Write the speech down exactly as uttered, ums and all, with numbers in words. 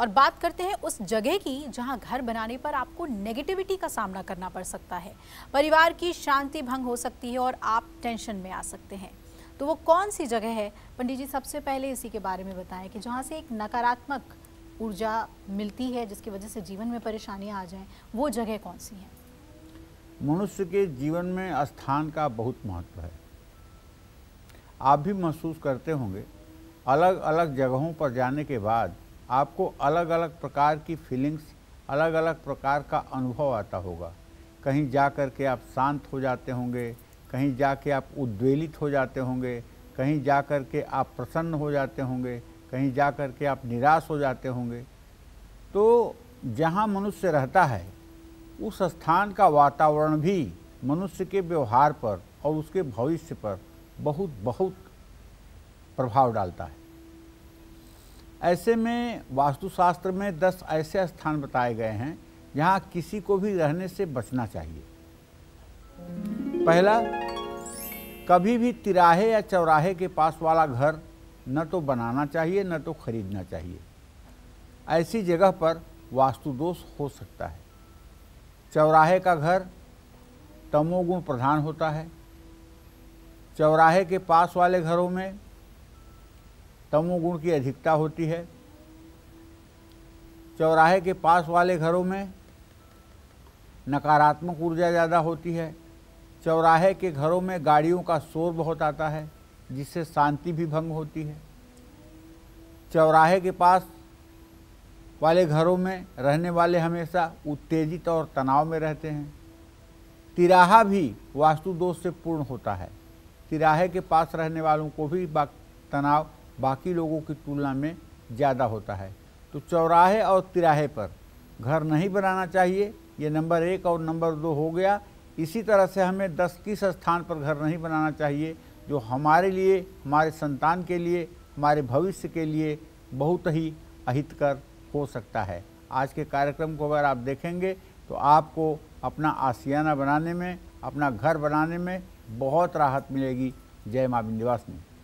और बात करते हैं उस जगह की जहां घर बनाने पर आपको नेगेटिविटी का सामना करना पड़ सकता है, परिवार की शांति भंग हो सकती है और आप टेंशन में आ सकते हैं। तो वो कौन सी जगह है पंडित जी? सबसे पहले इसी के बारे में बताएं कि जहां से एक नकारात्मक ऊर्जा मिलती है जिसकी वजह से जीवन में परेशानियां आ जाएं, वो जगह कौन सी है? मनुष्य के जीवन में स्थान का बहुत महत्व है। आप भी महसूस करते होंगे, अलग अलग जगहों पर जाने के बाद आपको अलग अलग प्रकार की फीलिंग्स, अलग अलग प्रकार का अनुभव आता होगा। कहीं जा कर के आप शांत हो जाते होंगे, कहीं जा के आप उद्वेलित हो जाते होंगे, कहीं जा कर के आप प्रसन्न हो जाते होंगे, कहीं जा कर के आप निराश हो जाते होंगे। तो जहाँ मनुष्य रहता है उस स्थान का वातावरण भी मनुष्य के व्यवहार पर और उसके भविष्य पर बहुत बहुत प्रभाव डालता है। ऐसे में वास्तुशास्त्र में दस ऐसे स्थान बताए गए हैं जहाँ किसी को भी रहने से बचना चाहिए। पहला, कभी भी तिराहे या चौराहे के पास वाला घर न तो बनाना चाहिए न तो खरीदना चाहिए। ऐसी जगह पर वास्तु दोष हो सकता है। चौराहे का घर तमोगुण प्रधान होता है। चौराहे के पास वाले घरों में तमोगुण की अधिकता होती है। चौराहे के पास वाले घरों में नकारात्मक ऊर्जा ज़्यादा होती है। चौराहे के घरों में गाड़ियों का शोर बहुत आता है जिससे शांति भी भंग होती है। चौराहे के पास वाले घरों में रहने वाले हमेशा उत्तेजित और तनाव में रहते हैं। तिराहा भी वास्तु दोष से पूर्ण होता है। तिराहे के पास रहने वालों को भी बा, तनाव बाकी लोगों की तुलना में ज़्यादा होता है। तो चौराहे और तिराहे पर घर नहीं बनाना चाहिए। ये नंबर एक और नंबर दो हो गया। इसी तरह से हमें दस किस स्थान पर घर नहीं बनाना चाहिए जो हमारे लिए, हमारे संतान के लिए, हमारे भविष्य के लिए बहुत ही अहितकर हो सकता है। आज के कार्यक्रम को अगर आप देखेंगे तो आपको अपना आशियाना बनाने में, अपना घर बनाने में बहुत राहत मिलेगी। जय मां विंध्यवासिनी।